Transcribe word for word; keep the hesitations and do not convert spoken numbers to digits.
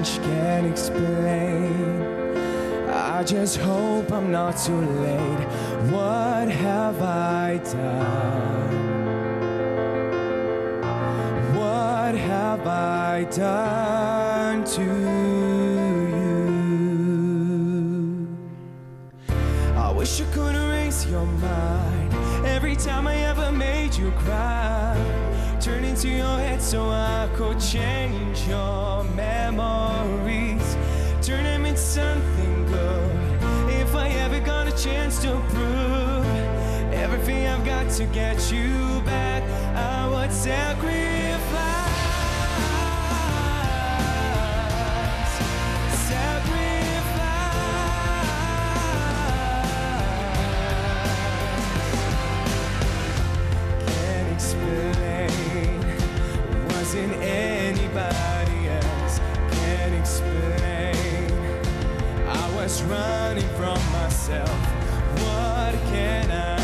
change, can't explain. I just hope I'm not too late. What have I done? What have I done to you? I wish I could erase your mind. Every time I ever made you cry, turn into your head so I could change your memories, turn them into something good. If I ever got a chance to prove everything I've got to get you back, I would sacrifice, sacrifice. Can't explain, wasn't anybody else. Can't explain, I was running from myself. What can I